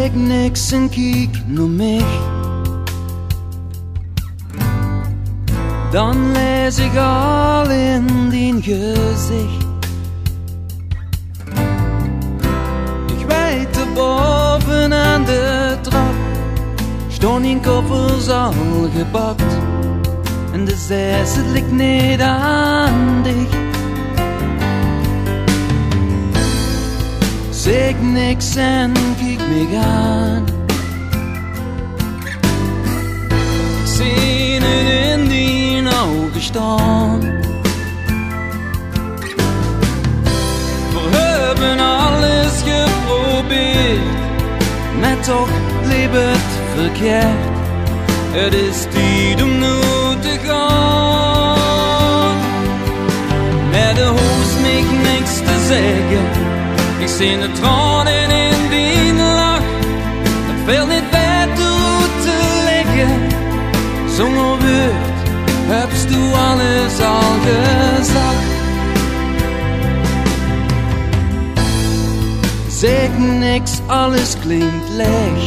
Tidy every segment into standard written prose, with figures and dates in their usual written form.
Zeg niks en kijk naar mij. Dan lees ik al in die gezicht. Ik weet er boven aan de trap staan in koffers al gepakt. En de zes ligt niet aan dicht. Zeg niks en kijk me aan. Ik zie het in die ogen staan. We hebben alles geprobeerd, maar toch bleef het verkeerd. Het is tijd om nu te gaan. Met de hoest me niks te zeggen. Ik zie de tranen in die lach. Het veel niet beter hoe te leggen. Zonder woord hebst du alles al gezegd. Zeg niks, alles klinkt leeg.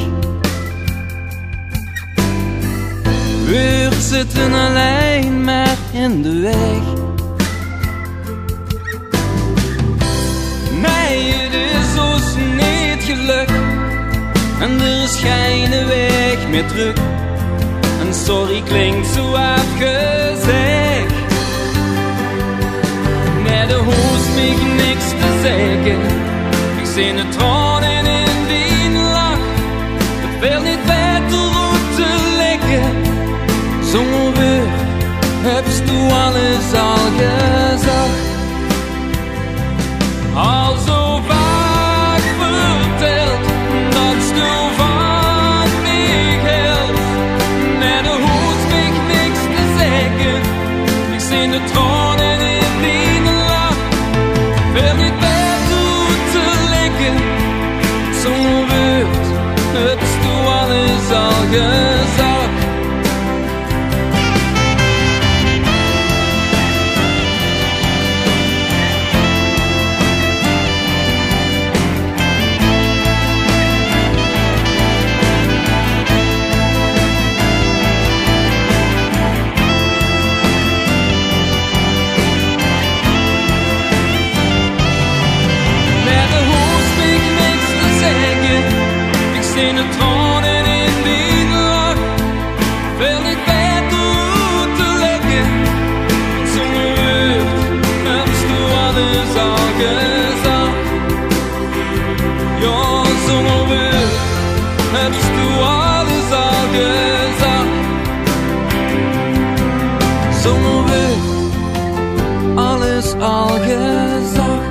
We zitten alleen maar in de weg. Nee, het is ons niet geluk. En er is geen weg meer terug. En sorry klinkt zo afgezegd. Nee, de hoest me niks te zeggen. Ik zie de tranen in die lach. Het wil niet beter hoe te leggen. Zonder woord hebst du alles al gezegd. Al zo vaak verteld dat du van mij hield. Nee, de hoeft me niks te zeggen. Ik zie de tranen in die lach. Wil niet beter hoe te leggen. Zonder woord hebst du alles al gezegd. In de tranen in die lach. Veel niet beter hoe te leggen. Zonder woord hebst du alles al gezegd. Ja, zonder woord hebst du alles al gezegd. Zonder woord alles al gezegd.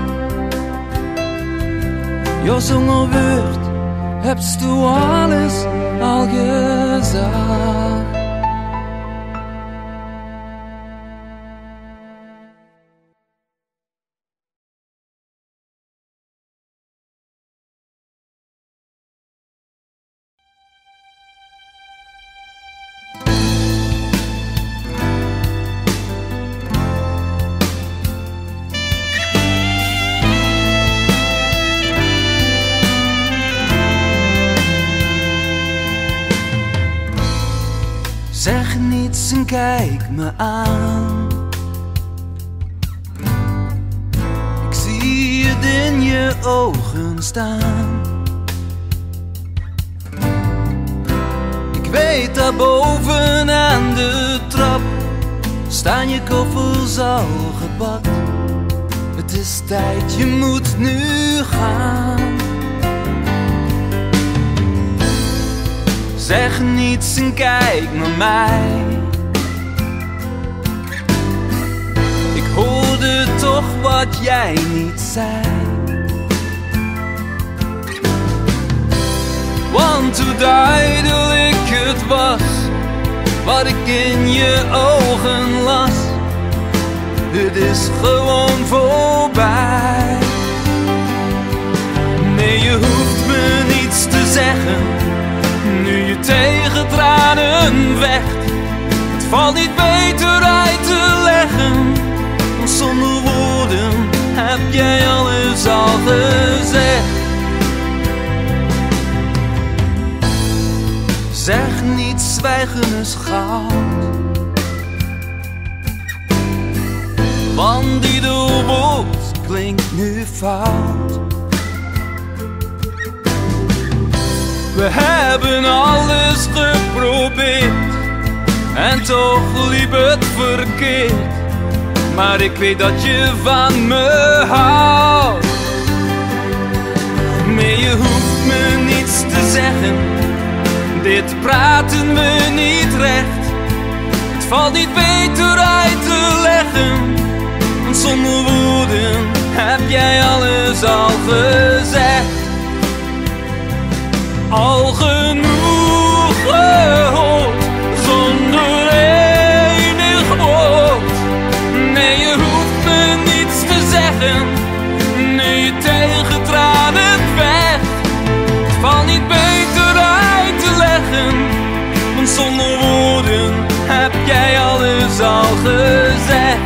Ja, zonder woord hebst du alles al gezegd. Zeg niets en kijk me aan. Ik zie het in je ogen staan. Ik weet dat boven aan de trap staan je koffers al gepakt. Het is tijd, je moet nu gaan. Zeg niets en kijk naar mij. Ik hoorde toch wat jij niet zei. Want hoe duidelijk het was wat ik in je ogen las. Het is gewoon voorbij. Nee, je hoeft me niets te zeggen. Nu je tegen tranen vecht. Het valt niet beter uit te leggen. Want zonder woorden heb jij alles al gezegd. zwijgen is goud. Want ieder woord klinkt nu fout. We hebben alles geprobeerd en toch liep het verkeerd. Maar ik weet dat je van me houdt. Nee, je hoeft me niets te zeggen. Dit praten we niet recht. Het valt niet beter uit te leggen. Want zonder woorden heb jij alles al gezegd. Al genoeg gehoord, zonder enig woord. Nee, je hoeft me niets te zeggen. Nee, je tegen tranen vecht. Het valt niet beter uit te leggen. Want zonder woorden heb jij alles al gezegd.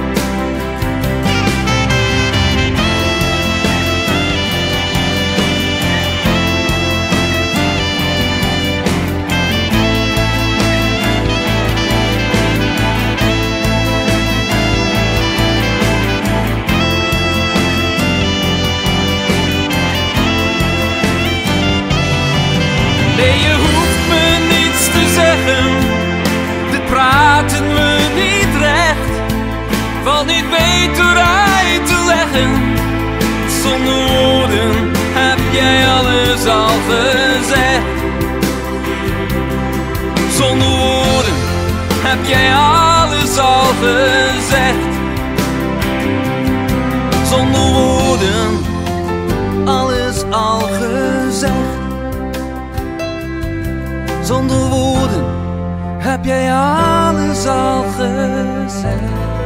Nee, je hoeft me niets te zeggen. Dit praten we niet recht. Valt niet beter uit te leggen. Zonder woorden heb jij alles al gezegd. Zonder woorden heb jij alles al gezegd. Zonder woorden alles al gezegd. Zonder woorden heb jij alles al gezegd.